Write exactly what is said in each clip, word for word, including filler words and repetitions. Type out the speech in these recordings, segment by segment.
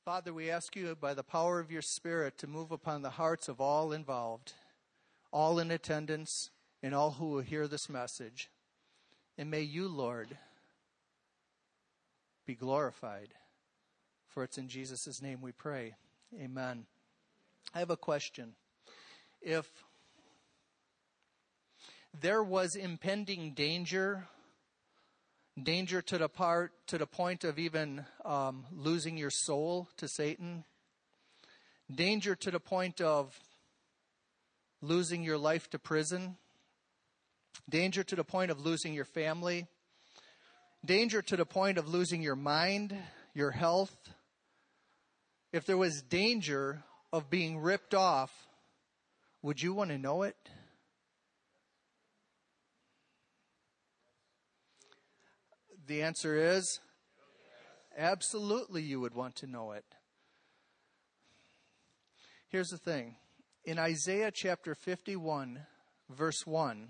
Father, we ask you by the power of your Spirit to move upon the hearts of all involved, all in attendance, and all who will hear this message. And may you, Lord, be glorified. For it's in Jesus' name we pray. Amen. I have a question. If there was impending danger, danger to the part to the point of even um, losing your soul to Satan, danger to the point of losing your life to prison, danger to the point of losing your family, danger to the point of losing your mind, your health. If there was danger of being ripped off, would you want to know it? The answer is, absolutely you would want to know it. Here's the thing. In Isaiah chapter fifty-one, verse one,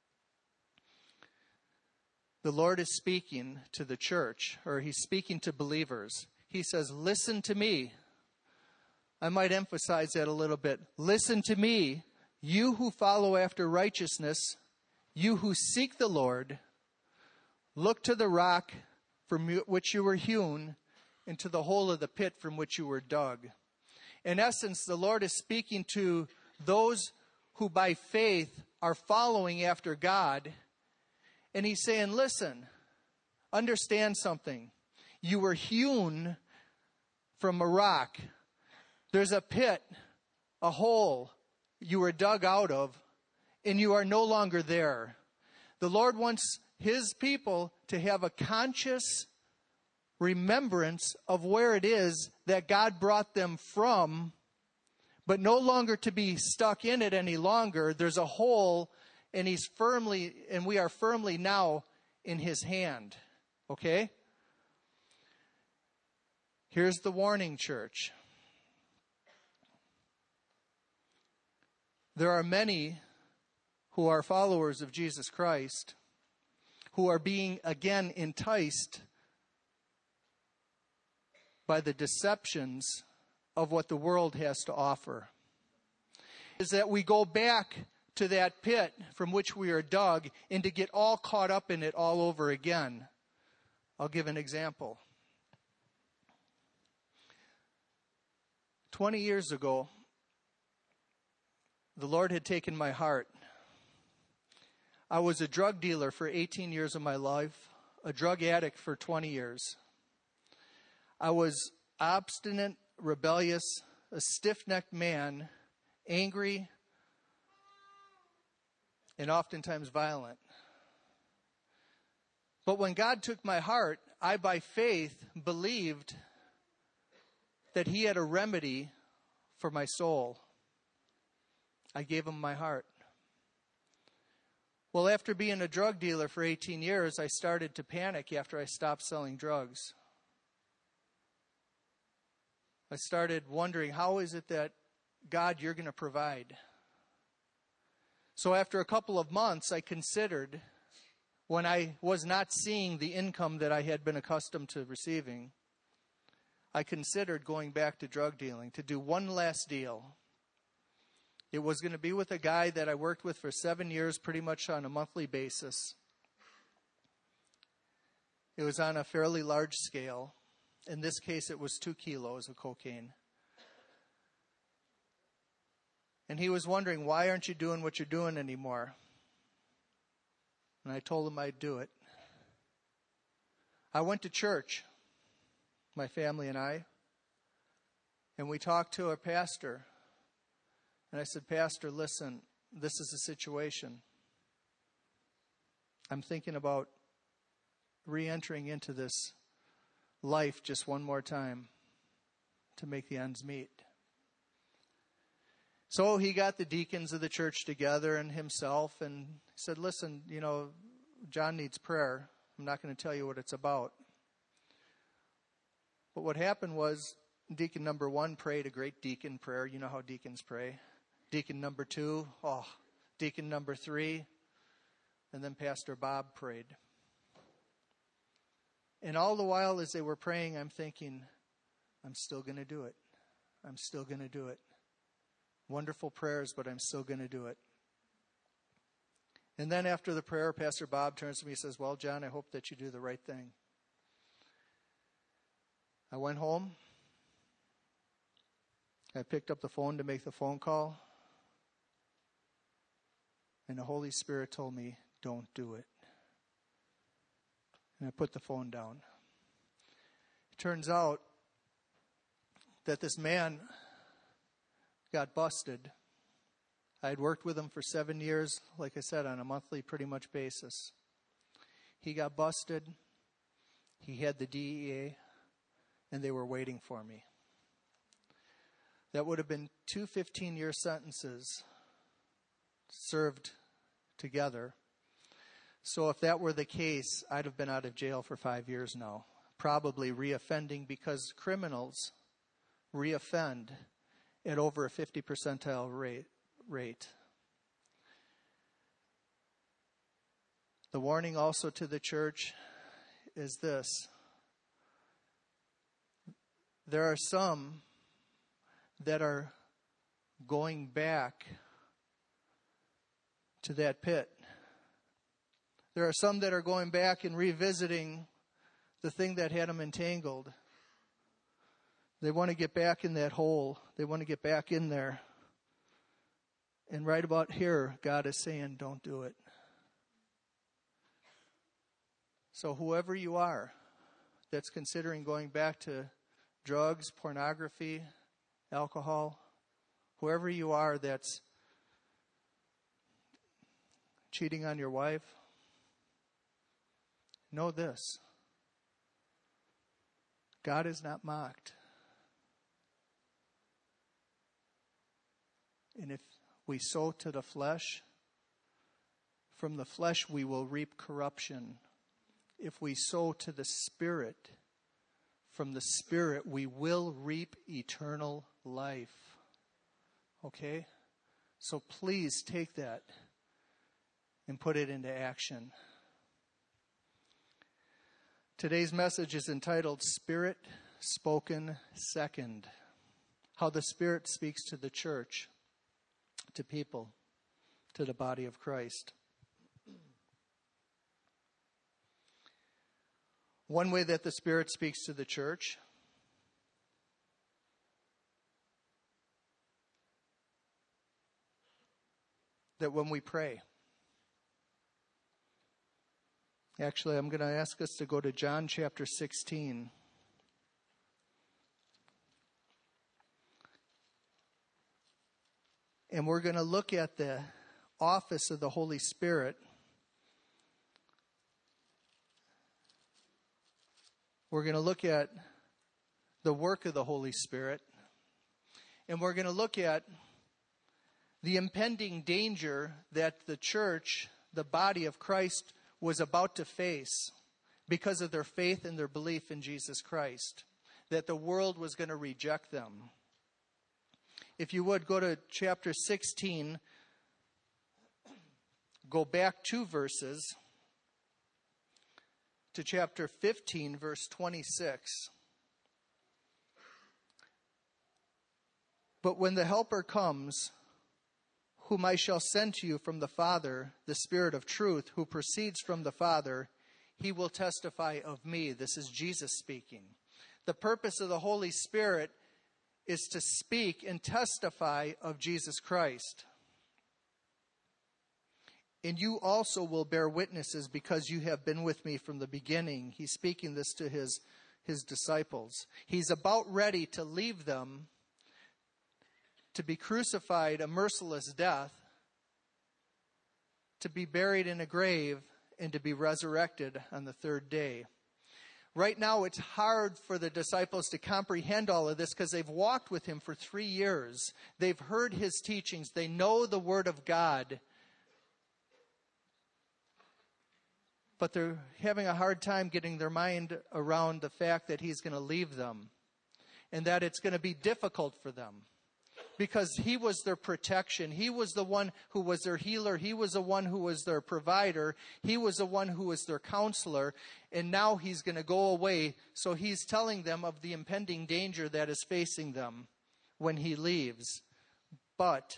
the Lord is speaking to the church, or he's speaking to believers. He says, listen to me. I might emphasize that a little bit. Listen to me, you who follow after righteousness, you who seek the Lord. Look to the rock from which you were hewn, and to the hole of the pit from which you were dug. In essence, the Lord is speaking to those who by faith are following after God. And he's saying, listen, understand something. You were hewn from a rock. There's a pit, a hole you were dug out of, and you are no longer there. The Lord wants his people to have a conscious remembrance of where it is that God brought them from, but no longer to be stuck in it any longer. There's a hole, and he's firmly, and we are firmly now in his hand. Okay? Here's the warning, church. There are many who are followers of Jesus Christ who are being again enticed by the deceptions of what the world has to offer. Is that we go back to that pit from which we are dug and to get all caught up in it all over again. I'll give an example. Twenty years ago, the Lord had taken my heart. I was a drug dealer for eighteen years of my life, a drug addict for twenty years. I was obstinate, rebellious, a stiff-necked man, angry, and oftentimes violent. But when God took my heart, I by faith believed that he had a remedy for my soul. I gave him my heart. Well, after being a drug dealer for eighteen years, I started to panic after I stopped selling drugs. I started wondering, how is it that, God, you're going to provide? So after a couple of months, I considered, when I was not seeing the income that I had been accustomed to receiving, I considered going back to drug dealing, to do one last deal. It was going to be with a guy that I worked with for seven years, pretty much on a monthly basis. It was on a fairly large scale. In this case, it was two kilos of cocaine. And he was wondering, why aren't you doing what you're doing anymore? And I told him I'd do it. I went to church, my family and I, and we talked to our pastor. And I said, Pastor, listen, this is the situation. I'm thinking about re-entering into this life just one more time to make the ends meet. So he got the deacons of the church together and himself and said, listen, you know, John needs prayer. I'm not going to tell you what it's about. But what happened was deacon number one prayed a great deacon prayer. You know how deacons pray. Deacon number two, oh, deacon number three, and then Pastor Bob prayed. And all the while as they were praying, I'm thinking, I'm still going to do it. I'm still going to do it. Wonderful prayers, but I'm still going to do it. And then after the prayer, Pastor Bob turns to me and says, well, John, I hope that you do the right thing. I went home. I picked up the phone to make the phone call. And the Holy Spirit told me, don't do it. And I put the phone down. It turns out that this man got busted. I had worked with him for seven years, like I said, on a monthly pretty much basis. He got busted. He had the D E A, and they were waiting for me. That would have been two fifteen-year sentences served together. So if that were the case, I'd have been out of jail for five years now, probably reoffending, because criminals reoffend at over a fifty percentile rate. rate. The warning also to the church is this. There are some that are going back to that pit. There are some that are going back and revisiting the thing that had them entangled. They want to get back in that hole. They want to get back in there. And right about here, God is saying, don't do it. So whoever you are that's considering going back to drugs, pornography, alcohol, whoever you are that's cheating on your wife, know this. God is not mocked. And if we sow to the flesh, from the flesh we will reap corruption. If we sow to the Spirit, from the Spirit we will reap eternal life. Okay? So please take that and put it into action. Today's message is entitled Spirit Spoken Second. How the Spirit speaks to the church, to people, to the body of Christ. One way that the Spirit speaks to the church that when we pray. Actually, I'm going to ask us to go to John chapter sixteen. And we're going to look at the office of the Holy Spirit. We're going to look at the work of the Holy Spirit. And we're going to look at the impending danger that the church, the body of Christ, was about to face because of their faith and their belief in Jesus Christ. That the world was going to reject them. If you would, go to chapter sixteen. Go back two verses to chapter fifteen, verse twenty-six. But when the Helper comes, whom I shall send to you from the Father, the Spirit of truth, who proceeds from the Father, he will testify of me. This is Jesus speaking. The purpose of the Holy Spirit is to speak and testify of Jesus Christ. And you also will bear witnesses because you have been with me from the beginning. He's speaking this to his, his disciples. He's about ready to leave them to be crucified a merciless death, to be buried in a grave, and to be resurrected on the third day. Right now, it's hard for the disciples to comprehend all of this because they've walked with him for three years. They've heard his teachings. They know the Word of God. But they're having a hard time getting their mind around the fact that he's going to leave them and that it's going to be difficult for them. because he was their protection. He was the one who was their healer. He was the one who was their provider. He was the one who was their counselor. And now he's going to go away. So he's telling them of the impending danger that is facing them when he leaves. But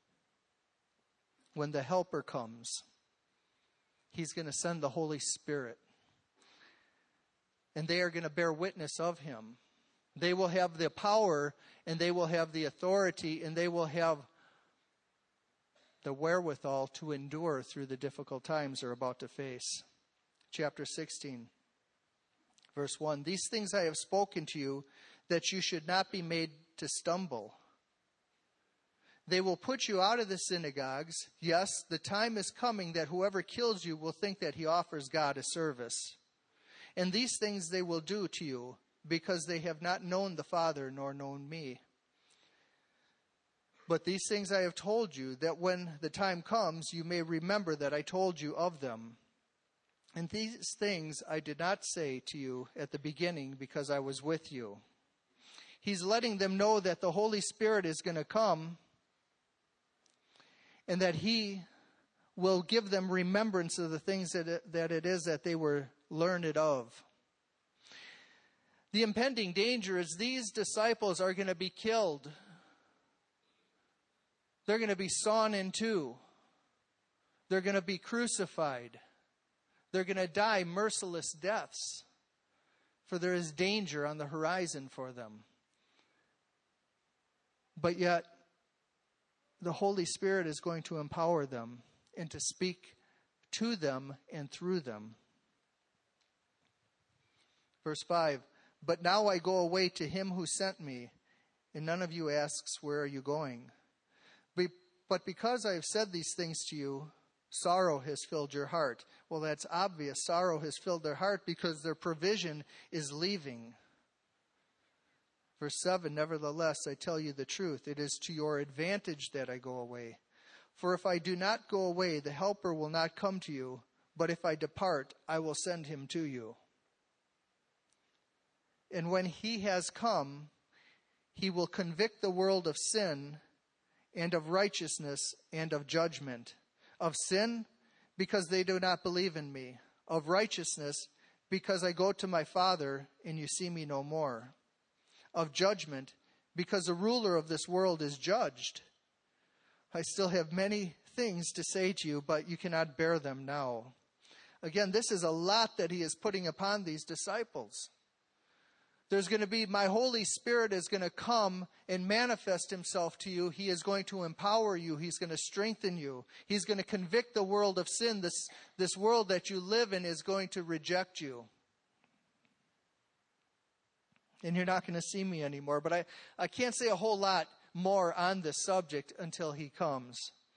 when the Helper comes, he's going to send the Holy Spirit. And they are going to bear witness of him. They will have the power, and they will have the authority, and they will have the wherewithal to endure through the difficult times they're about to face. Chapter sixteen, verse one. These things I have spoken to you, that you should not be made to stumble. They will put you out of the synagogues. Yes, the time is coming that whoever kills you will think that he offers God a service. And these things they will do to you, because they have not known the Father nor known me. But these things I have told you, that when the time comes, you may remember that I told you of them. And these things I did not say to you at the beginning, because I was with you. He's letting them know that the Holy Spirit is going to come, and that he will give them remembrance of the things that it, that it is that they were learned of. The impending danger is these disciples are going to be killed. They're going to be sawn in two. They're going to be crucified. They're going to die merciless deaths. For there is danger on the horizon for them. But yet, the Holy Spirit is going to empower them and to speak to them and through them. Verse five. But now I go away to him who sent me, and none of you asks, where are you going? But because I have said these things to you, sorrow has filled your heart. Well, that's obvious. Sorrow has filled their heart because their provision is leaving. Verse seven, nevertheless, I tell you the truth. It is to your advantage that I go away. For if I do not go away, the Helper will not come to you. But if I depart, I will send him to you. And when he has come, he will convict the world of sin and of righteousness and of judgment. Of sin, because they do not believe in me. Of righteousness, because I go to my Father and you see me no more. Of judgment, because the ruler of this world is judged. I still have many things to say to you, but you cannot bear them now. Again, this is a lot that he is putting upon these disciples. There's going to be, my Holy Spirit is going to come and manifest himself to you. He is going to empower you. He's going to strengthen you. He's going to convict the world of sin. This, this world that you live in is going to reject you. And you're not going to see me anymore. But I, I can't say a whole lot more on this subject until he comes.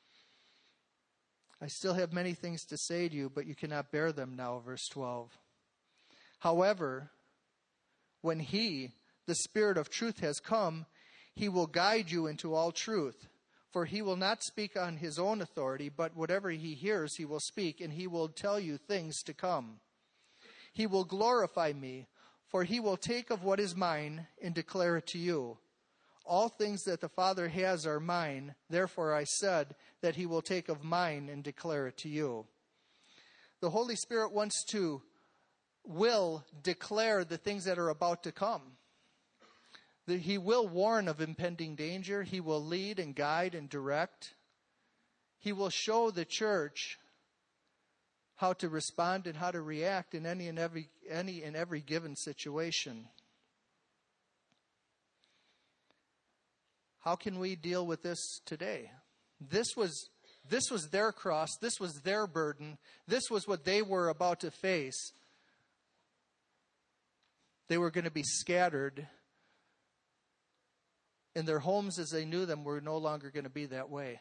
I still have many things to say to you, but you cannot bear them now, verse twelve. However, when he, the Spirit of truth, has come, he will guide you into all truth. For he will not speak on his own authority, but whatever he hears he will speak, and he will tell you things to come. He will glorify me, for he will take of what is mine and declare it to you. All things that the Father has are mine. Therefore I said that he will take of mine and declare it to you. The Holy Spirit wants to will declare the things that are about to come. That he will warn of impending danger. He will lead and guide and direct. He will show the church how to respond and how to react in any and every any and every given situation. How can we deal with this today? This was this was their cross. This was their burden. This was what they were about to face. They were going to be scattered, and their homes as they knew them were no longer going to be that way.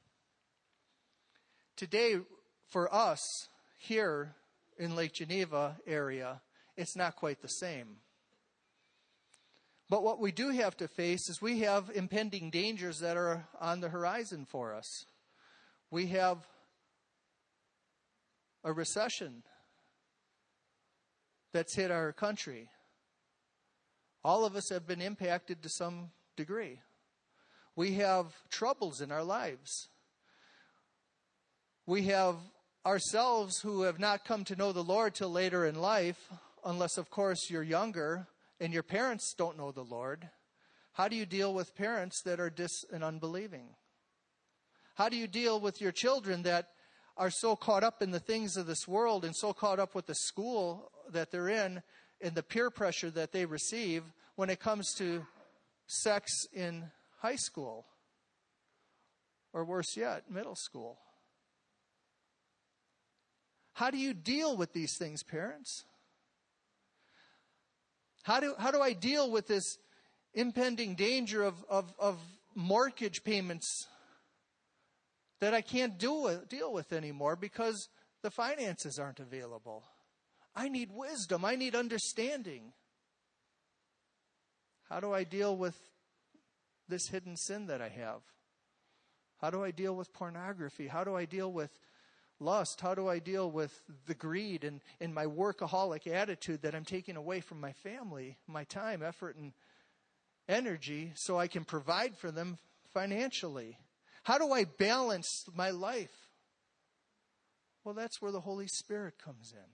Today, for us here in Lake Geneva area, it's not quite the same. But what we do have to face is we have impending dangers that are on the horizon for us. We have a recession that's hit our country. All of us have been impacted to some degree. We have troubles in our lives. We have ourselves who have not come to know the Lord till later in life, unless, of course, you're younger and your parents don't know the Lord. How do you deal with parents that are dis and unbelieving? How do you deal with your children that are so caught up in the things of this world and so caught up with the school that they're in and the peer pressure that they receive when it comes to sex in high school, or worse yet, middle school? How do you deal with these things, parents? How do, how do I deal with this impending danger of, of, of mortgage payments that I can't do, deal with anymore because the finances aren't available? I need wisdom. I need understanding. How do I deal with this hidden sin that I have? How do I deal with pornography? How do I deal with lust? How do I deal with the greed and, and my workaholic attitude that I'm taking away from my family, my time, effort, and energy so I can provide for them financially? How do I balance my life? Well, that's where the Holy Spirit comes in.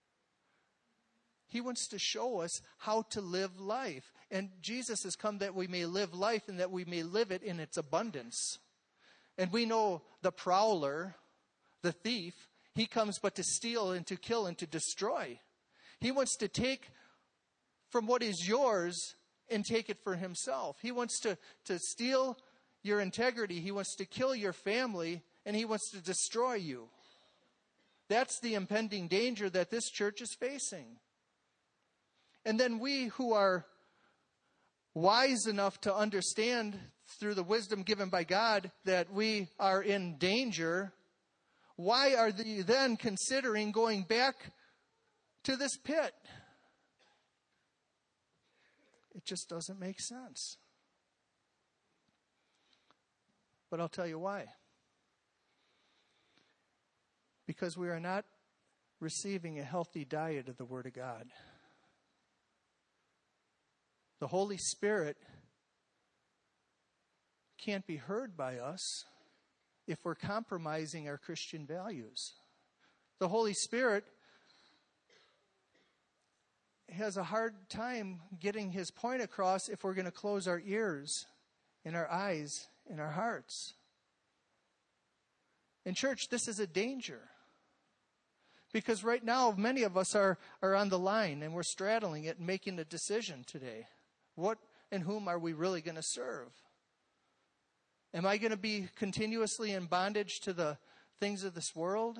He wants to show us how to live life. And Jesus has come that we may live life and that we may live it in its abundance. And we know the prowler, the thief, he comes but to steal and to kill and to destroy. He wants to take from what is yours and take it for himself. He wants to, to steal your integrity. He wants to kill your family, and he wants to destroy you. That's the impending danger that this church is facing. And then we who are wise enough to understand through the wisdom given by God that we are in danger, why are they then considering going back to this pit? It just doesn't make sense. But I'll tell you why. Because we are not receiving a healthy diet of the Word of God. The Holy Spirit can't be heard by us if we're compromising our Christian values. The Holy Spirit has a hard time getting his point across if we're going to close our ears and our eyes and our hearts. In church, this is a danger. Because right now, many of us are, are on the line and we're straddling it and making a decision today. What and whom are we really going to serve? Am I going to be continuously in bondage to the things of this world?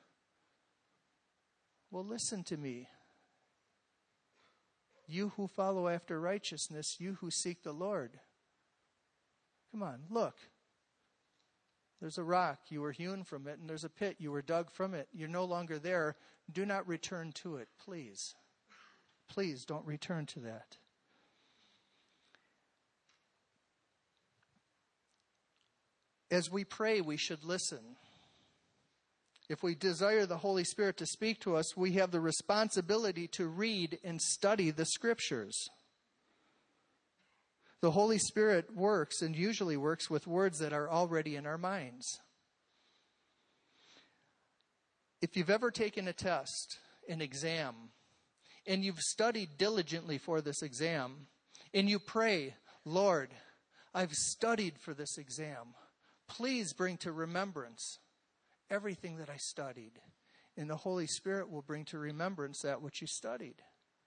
Well, listen to me. You who follow after righteousness, you who seek the Lord. Come on, look. There's a rock, you were hewn from it, and there's a pit, you were dug from it. You're no longer there. Do not return to it, please. Please don't return to that. As we pray, we should listen. If we desire the Holy Spirit to speak to us, we have the responsibility to read and study the Scriptures. The Holy Spirit works and usually works with words that are already in our minds. If you've ever taken a test, an exam, and you've studied diligently for this exam, and you pray, Lord, I've studied for this exam. Please bring to remembrance everything that I studied. And the Holy Spirit will bring to remembrance that which you studied.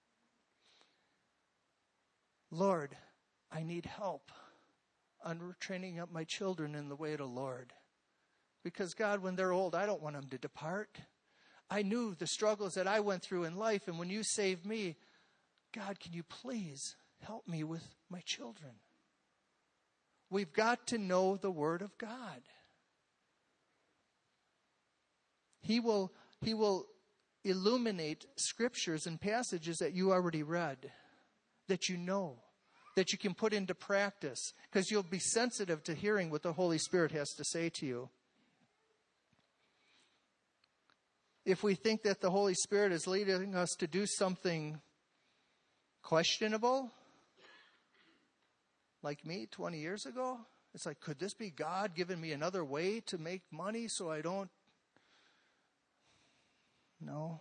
Lord, I need help on training up my children in the way of the Lord. Because God, when they're old, I don't want them to depart. I knew the struggles that I went through in life, and when you saved me, God, can you please help me with my children? We've got to know the Word of God. He will, he will illuminate scriptures and passages that you already read, that you know, that you can put into practice, because you'll be sensitive to hearing what the Holy Spirit has to say to you. If we think that the Holy Spirit is leading us to do something questionable, like me twenty years ago, It's like, could this be God giving me another way to make money so I don't? No.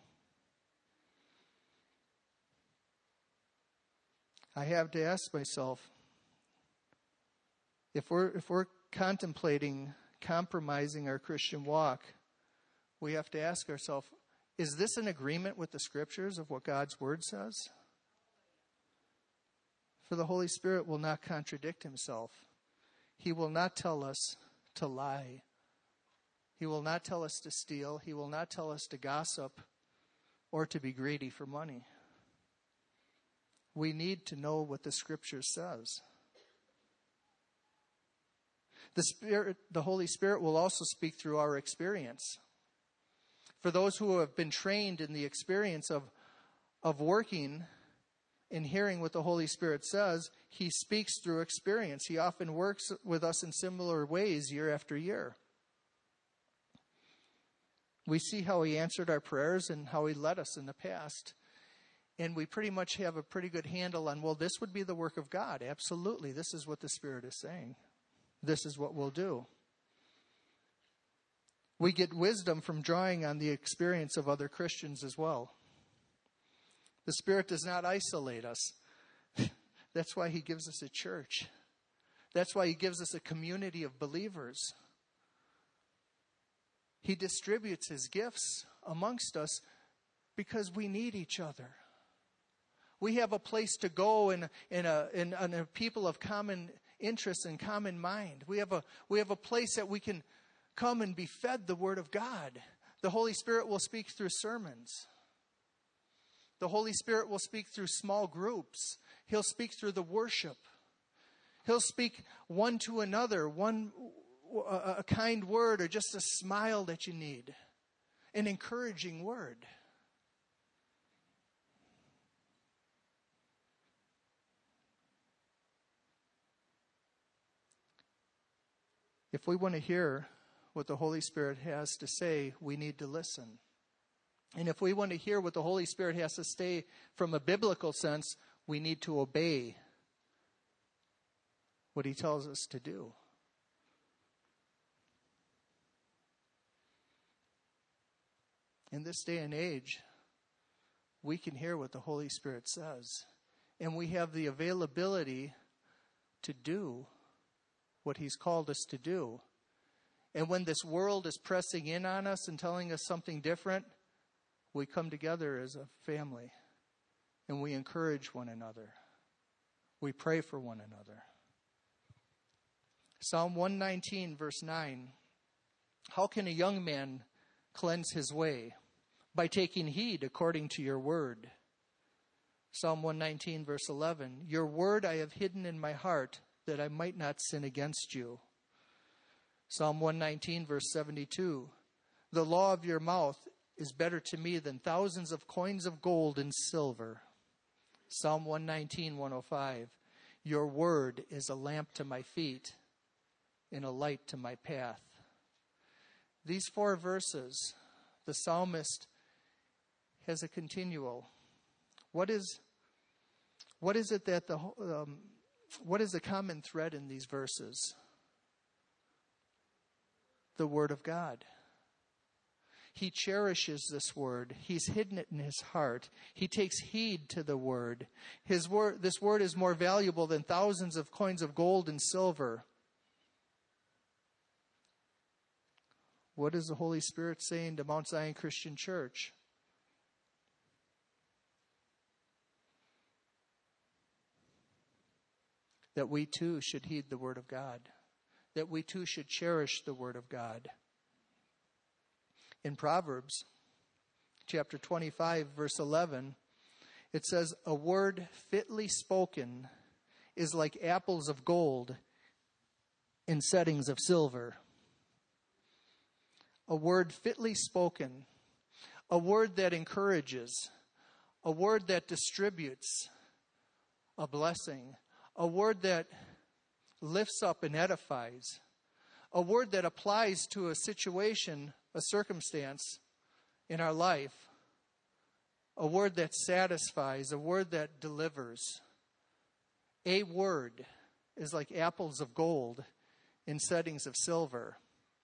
I have to ask myself, if we're if we're contemplating compromising our Christian walk, we have to ask ourselves, is this in agreement with the Scriptures of what God's Word says? For the Holy Spirit will not contradict himself. He will not tell us to lie. He will not tell us to steal. He will not tell us to gossip or to be greedy for money. We need to know what the Scripture says. The Spirit, the Holy Spirit will also speak through our experience. For those who have been trained in the experience of, of working and hearing what the Holy Spirit says, he speaks through experience. He often works with us in similar ways year after year. We see how he answered our prayers and how he led us in the past. And we pretty much have a pretty good handle on, well, this would be the work of God. Absolutely. This is what the Spirit is saying. This is what we'll do. We get wisdom from drawing on the experience of other Christians as well. The Spirit does not isolate us. That's why he gives us a church. That's why he gives us a community of believers. He distributes his gifts amongst us because we need each other. We have a place to go in, in, a, in, in a people of common interests and common mind. We have a, we have a place that we can come and be fed the Word of God. The Holy Spirit will speak through sermons. The Holy Spirit will speak through small groups. He'll speak through the worship. He'll speak one to another, one a, a kind word or just a smile that you need, an encouraging word. If we want to hear what the Holy Spirit has to say, we need to listen. And if we want to hear what the Holy Spirit has to say from a biblical sense, we need to obey what he tells us to do. In this day and age, we can hear what the Holy Spirit says. And we have the availability to do what he's called us to do. And when this world is pressing in on us and telling us something different, we come together as a family and we encourage one another. We pray for one another. Psalm one nineteen, verse nine. How can a young man cleanse his way? By taking heed according to your word. Psalm one nineteen, verse eleven. Your word I have hidden in my heart, that I might not sin against you. Psalm one nineteen, verse seventy-two. The law of your mouth is better to me than thousands of coins of gold and silver. Psalm one nineteen, one oh five. Your word is a lamp to my feet and a light to my path. These four verses, the psalmist has a continual. What is, what is it that the, um, what is the common thread in these verses? The Word of God. He cherishes this word. He's hidden it in his heart. He takes heed to the word. His word, this word is more valuable than thousands of coins of gold and silver. What is the Holy Spirit saying to Mount Zion Christian Church? That we too should heed the word of God. That we too should cherish the word of God. In Proverbs chapter twenty-five, verse eleven, it says, a word fitly spoken is like apples of gold in settings of silver. A word fitly spoken, a word that encourages, a word that distributes a blessing, a word that lifts up and edifies, a word that applies to a situation, a circumstance in our life, a word that satisfies, a word that delivers. A word is like apples of gold in settings of silver.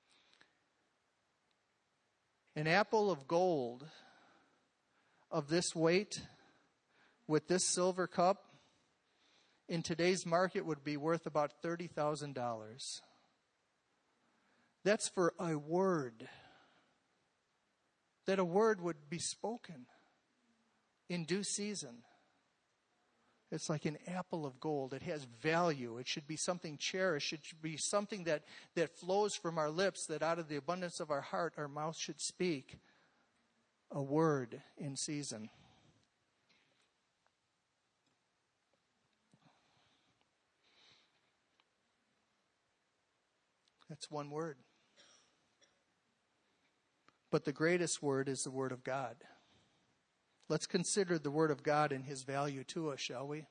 An apple of gold of this weight with this silver cup in today's market would be worth about thirty thousand dollars. That's for a word. That a word would be spoken in due season. It's like an apple of gold. It has value. It should be something cherished. It should be something that, that flows from our lips, that out of the abundance of our heart, our mouth should speak a word in season. That's one word. But the greatest word is the Word of God. Let's consider the Word of God and His value to us, shall we?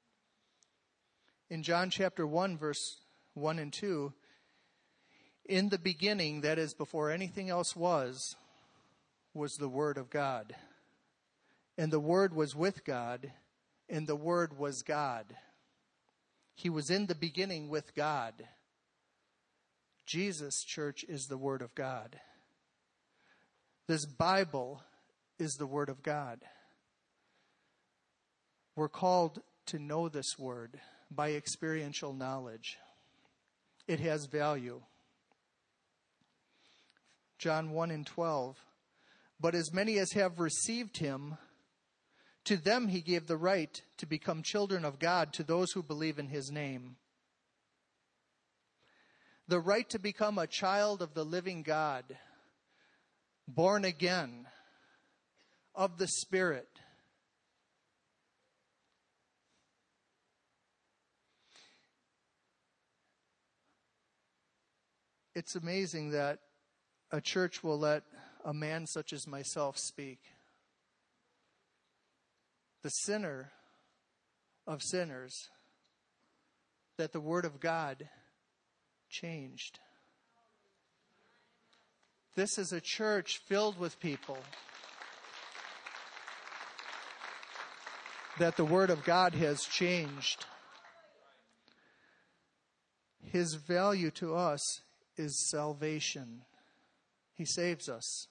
In John chapter one, verse one and two, in the beginning, that is before anything else was, was the Word of God. And the Word was with God, and the Word was God. He was in the beginning with God. Jesus, church, is the Word of God. This Bible is the Word of God. We're called to know this Word by experiential knowledge. It has value. John one and twelve. But as many as have received Him, to them He gave the right to become children of God, to those who believe in His name. The right to become a child of the living God, born again, of the Spirit. It's amazing that a church will let a man such as myself speak. The sinner of sinners, that the Word of God changed. This is a church filled with people that the Word of God has changed. His value to us is salvation. He saves us.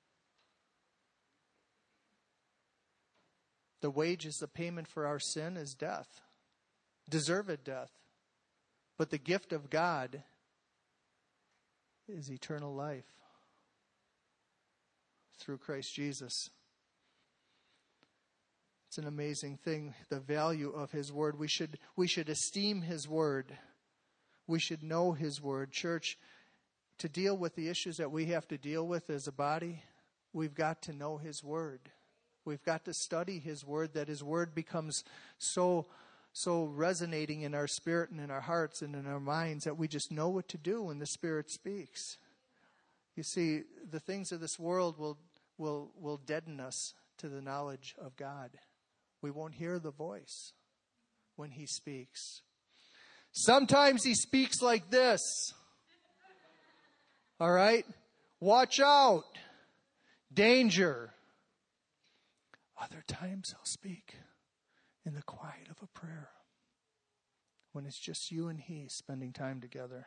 The wages, the payment for our sin is death, deserved death. But the gift of God is eternal life through Christ Jesus. It's an amazing thing, the value of His Word. We should, we should esteem His Word. We should know His Word. Church, to deal with the issues that we have to deal with as a body, we've got to know His Word. We've got to study His Word, that His Word becomes so, so resonating in our spirit and in our hearts and in our minds that we just know what to do when the Spirit speaks. You see, the things of this world will, will, will deaden us to the knowledge of God. We won't hear the voice when He speaks. Sometimes He speaks like this. All right? Watch out. Danger. Other times He'll speak in the quiet of a prayer, when it's just you and He spending time together.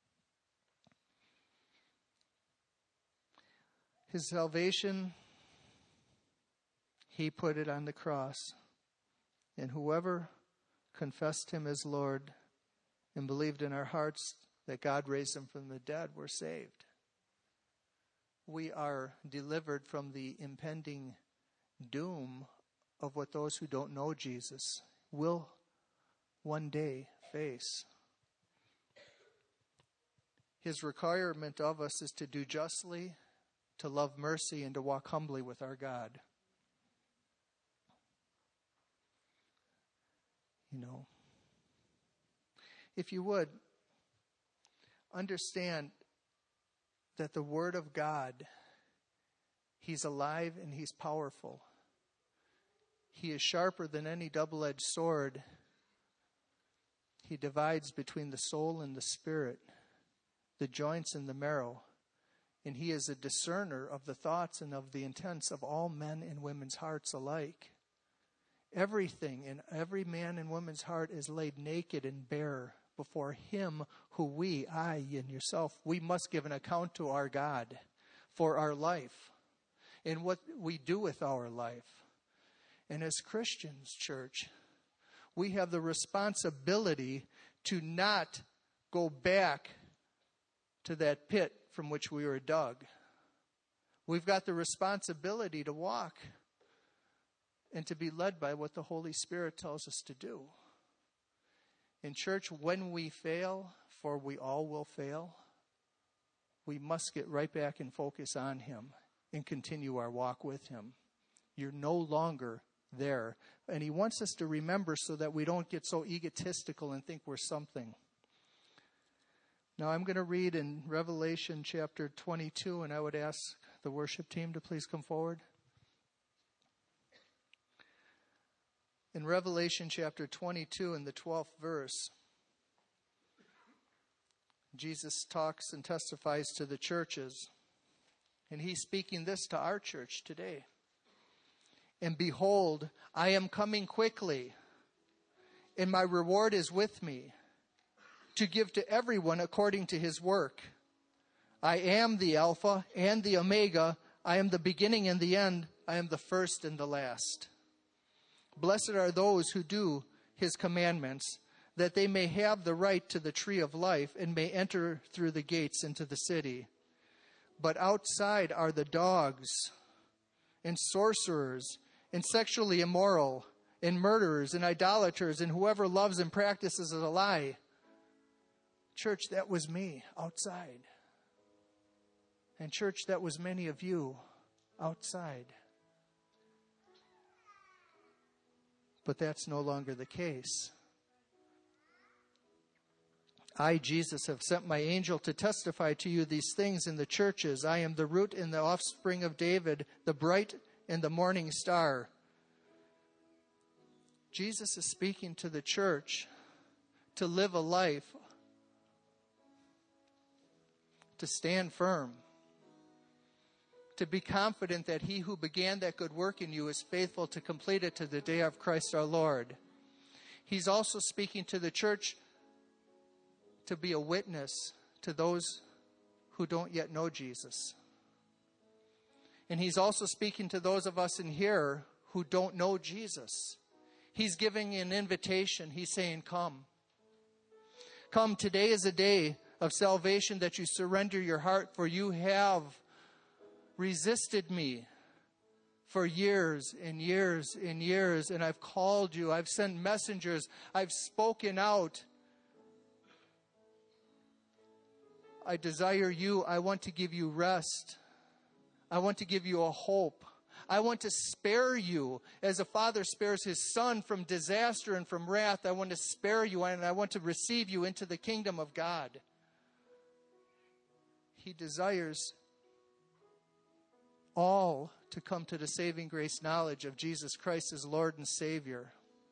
His salvation, He put it on the cross. And whoever confessed Him as Lord and believed in our hearts that God raised Him from the dead, we're saved. We are delivered from the impending doom of what those who don't know Jesus will one day face. His requirement of us is to do justly, to love mercy, and to walk humbly with our God. You know, if you would, understand that the Word of God, He's alive and He's powerful. He is sharper than any double-edged sword. He divides between the soul and the spirit, the joints and the marrow. And He is a discerner of the thoughts and of the intents of all men and women's hearts alike. Everything in every man and woman's heart is laid naked and bare before him who we, I and yourself, we must give an account to our God for our life and what we do with our life. And as Christians, church, we have the responsibility to not go back to that pit from which we were dug. We've got the responsibility to walk and to be led by what the Holy Spirit tells us to do. In church, when we fail, for we all will fail, we must get right back and focus on him and continue our walk with him. You're no longer there. And he wants us to remember so that we don't get so egotistical and think we're something. Now I'm going to read in Revelation chapter twenty-two, and I would ask the worship team to please come forward. In Revelation chapter twenty-two, in the twelfth verse, Jesus talks and testifies to the churches. And he's speaking this to our church today. And behold, I am coming quickly, and my reward is with me, to give to everyone according to his work. I am the Alpha and the Omega. I am the beginning and the end. I am the first and the last. Blessed are those who do his commandments, that they may have the right to the tree of life and may enter through the gates into the city. But outside are the dogs and sorcerers and sexually immoral and murderers and idolaters and whoever loves and practices a lie. Church, that was me outside. And church, that was many of you outside. But that's no longer the case. I, Jesus, have sent my angel to testify to you these things in the churches. I am the root and the offspring of David, the bright and the morning star. Jesus is speaking to the church to live a life, to stand firm, to be confident that he who began that good work in you is faithful to complete it to the day of Christ our Lord. He's also speaking to the church to be a witness to those who don't yet know Jesus. And he's also speaking to those of us in here who don't know Jesus. He's giving an invitation. He's saying, come. Come, today is a day of salvation that you surrender your heart, for you have resisted me for years and years and years, and I've called you, I've sent messengers, I've spoken out. I desire you. I want to give you rest. I want to give you a hope. I want to spare you as a father spares his son from disaster and from wrath. I want to spare you, and I want to receive you into the kingdom of God. He desires all to come to the saving grace knowledge of Jesus Christ as Lord and Savior.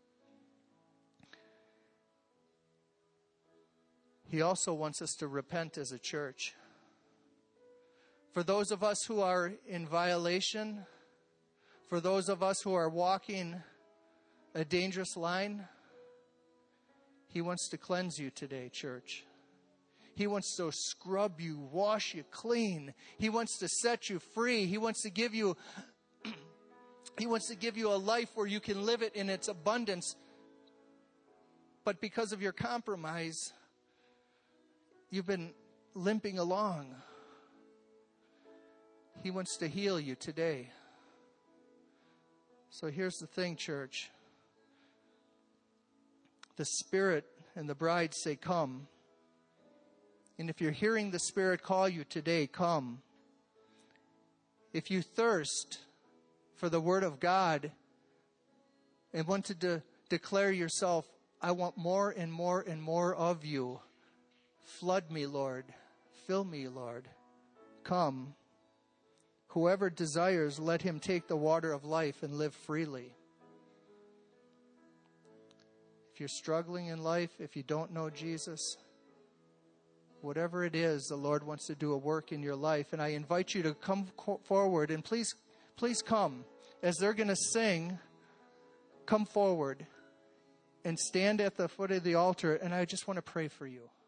He also wants us to repent as a church. For those of us who are in violation, for those of us who are walking a dangerous line, he wants to cleanse you today, church. He wants to scrub you, wash you clean. He wants to set you free. He wants to give you, he wants to give you a life where you can live it in its abundance. But because of your compromise, you've been limping along. He wants to heal you today. So here's the thing, church. The Spirit and the bride say, come. And if you're hearing the Spirit call you today, come. If you thirst for the Word of God and want to de- declare yourself, I want more and more and more of you. Flood me, Lord. Fill me, Lord. Come. Whoever desires, let him take the water of life and live freely. If you're struggling in life, if you don't know Jesus, whatever it is, the Lord wants to do a work in your life. And I invite you to come forward, and please, please come. As they're going to sing, come forward. and stand at the foot of the altar, and I just want to pray for you.